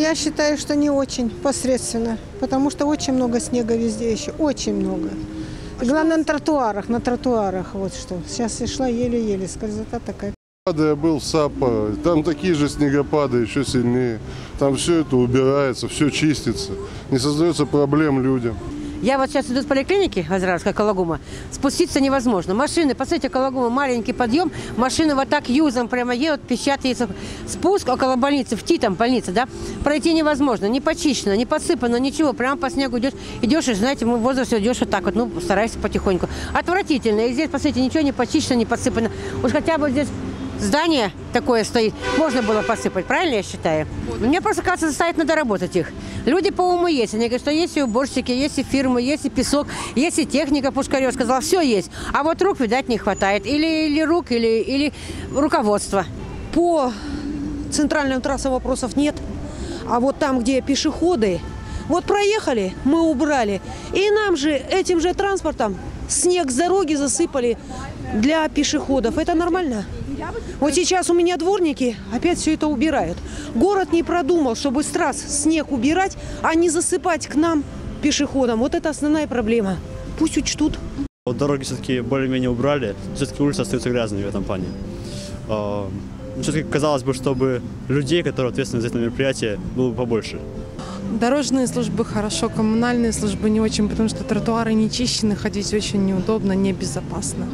Я считаю, что не очень, посредственно, потому что очень много снега везде еще, очень много. Главное на тротуарах, вот что. Сейчас я шла еле-еле, скользота такая. Я был в Саппоро, там такие же снегопады, еще сильнее. Там все это убирается, все чистится, не создается проблем людям. Я вот сейчас иду с поликлиники, Азраровская, Кологума, спуститься невозможно. Машины, посмотрите, Кологума, маленький подъем, машины вот так юзом прямо едут, пищат, спуск около больницы, в Титом больница, да, пройти невозможно, не почищено, не подсыпано, ничего, прямо по снегу идешь, и, знаете, мы в возрасте идешь вот так вот, ну, старайся потихоньку. Отвратительно, и здесь, посмотрите, ничего не почищено, не подсыпано. Уж хотя бы здесь здание такое стоит, можно было посыпать, правильно я считаю? Мне просто кажется, заставить надо работать их. Люди по уму есть. Они говорят, что есть и уборщики, есть и фирмы, есть и песок, есть и техника, Пушкарев сказал, все есть. А вот рук, видать, не хватает. Или рук, или руководства. По центральным трассам вопросов нет. А вот там, где пешеходы, вот проехали, мы убрали. И нам же, этим же транспортом, снег с дороги засыпали для пешеходов. Это нормально? Вот сейчас у меня дворники опять все это убирают. Город не продумал, чтобы с трасс снег убирать, а не засыпать к нам, пешеходам. Вот это основная проблема. Пусть учтут. Вот дороги все-таки более-менее убрали, все-таки улицы остаются грязными в этом плане. Все-таки казалось бы, чтобы людей, которые ответственны за это мероприятие, было бы побольше. Дорожные службы хорошо, коммунальные службы не очень, потому что тротуары не чищены, ходить очень неудобно, небезопасно.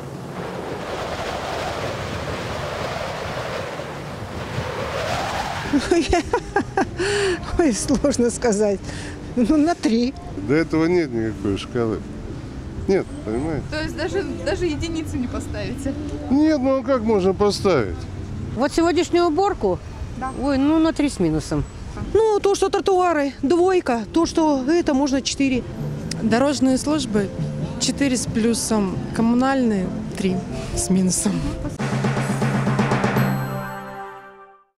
Ой, сложно сказать. Ну, на 3. До этого нет никакой шкалы. Нет, понимаете? То есть даже единицу не поставите? Нет, ну а как можно поставить? Вот сегодняшнюю уборку, да. Ой, ну на 3 с минусом. Ну, то, что тротуары, 2, то, что это можно 4. Дорожные службы 4 с плюсом, коммунальные 3 с минусом.